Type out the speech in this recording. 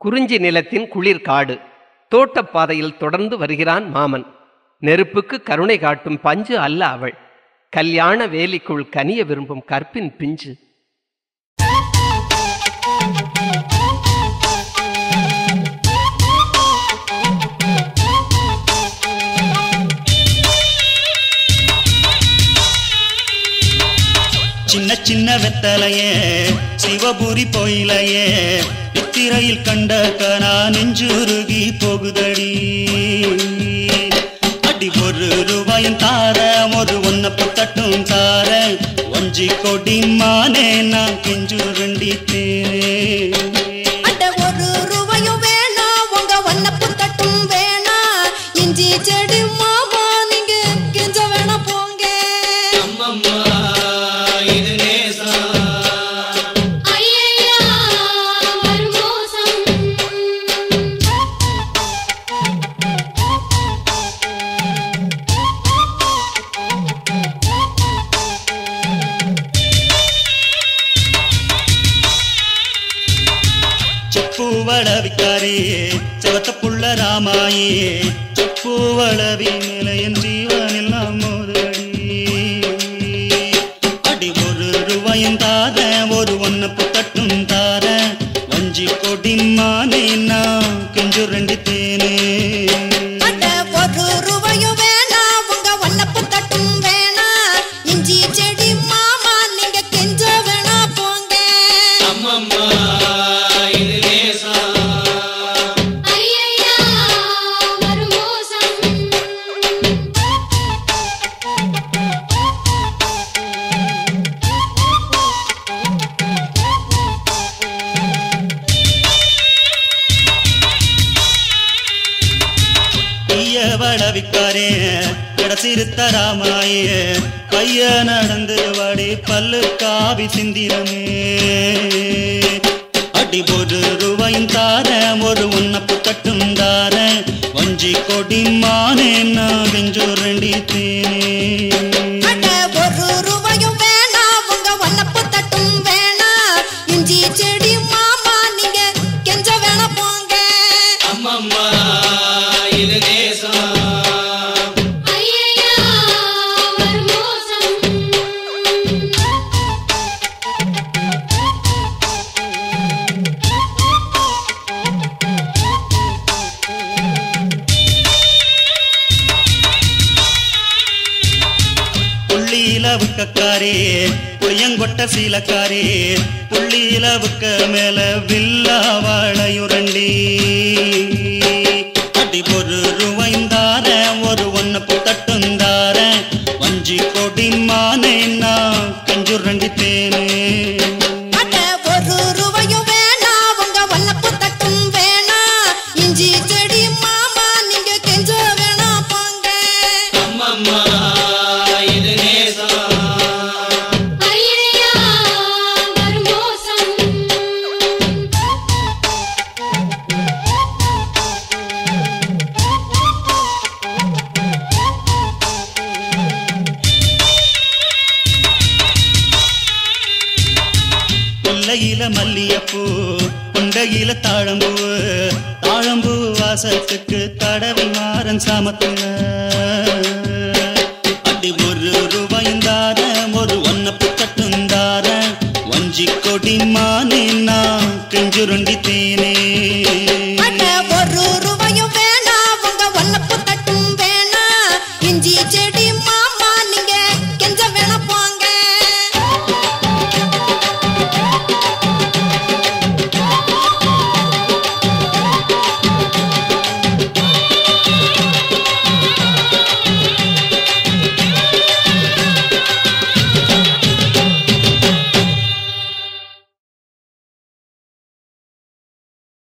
குறிஞ்சி நிலத்தின் குளிர் காடு. தோட்டப்பாதையில் தொடர்ந்து வருகிறான் மாமன். நெருப்புக்கு கருணை காட்டும் பஞ்சு அல்ல அவள். கல்யாண வேலிக்குள் கனிய விரும்பும் கற்பின் பிஞ்சு. சின்ன சின்ன வெத்தலையே சிவபுரி போயிலையே, நித்திரையில் கண்ட கனா நெஞ்சுருகி போகுதடி. அடி ஒரு ரூபாயும் தார, ஒரு ஒன்னப்பு தட்டும் தார, ஒஞ்சி கொடி மானே நான் கெஞ்சு ரெண்டித்தேனே. ஒரு ரூபாயும் வேணா, உங்க ஒன்னப்பு தட்டும் வேணா, இஞ்சி செடி மாமா நீங்க கெஞ்ச வேணா போங்க. அம்மம்மா இது நேசம். ஐயா மர்மோசம். செப்பூவளவிக்காரே செவத்த புள்ள ராமாயே, செப்பூவளவி நிலையன் ஜீவனில் நாம் மோதடி. அடி ஒரு ரூபாயும் தார, ஒரு ஒன்னப்பு தட்டும் தார, வஞ்சி கொடி மானே நான் கெஞ்சு ரெண்டித்தேனே. ஒரு ரூபாயும் வேணா, உங்க ஒன்னப்பு தட்டும் வேணா, இஞ்சி செடி மாமா நீங்க கெஞ்ச வேணா போங்க. அம்மம்மா இது நேசம். ஐயா மர்மோசம். வளவிக்காரே கடசிருத்த ராமாயே, கைய நடந்து வாடி பல்லு காவி சிந்திரமே. அடி ஒரு ரூபாயும் தார, ஒரு ஒன்னப்பு தட்டும் தார, வஞ்சி கொடி மானே நான் கெஞ்சு ரெண்டித்தேனே. ஒரு ரூபாயும் வேணா, உங்க ஒன்னப்பு தட்டும் வேணா, இஞ்சி செடி மாமா நீங்க கெஞ்ச வேணா போங்க. அம்மம்மா இது நேசம். ஐயா மர்மோசம். புள்ளியிலவுக்காரே புளியங்கொட்ட சீலக்காரே, புள்ளியிலவுக்க மேல வில்லா வாழையுரண்டி. அடி ஒரு ரூபாயும் தார, ஒரு ஒன்னப்பு தட்டும் தார, வஞ்சி கொடி மானே நான் கெஞ்சு ரெண்டித்தேனே. ஒரு ரூபாயும் வேணா, உங்க ஒன்னப்பு தட்டும் வேணா, இஞ்சி செடி மாமா நீங்க கெஞ்ச வேணா போங்க. அம்மம்மா இது நேசம். ஐயா மர்மோசம். கொல்லையில மல்லியப்பூ, கொண்டையில தாழம்பூ, தாழம்பூ வாசத்துக்கு தடவி மாறன் சாமத்துல. அடி ஒரு ரூபாயும் தார, ஒரு ஒன்னப்பு தட்டும் தார, வஞ்சி கொடி மானே நான் கெஞ்சு ரெண்டித்தேனே. ஒரு ரூபாயும் வேணா, உங்க ஒன்னப்பு தட்டும் வேணா, இஞ்சி செடி மாமா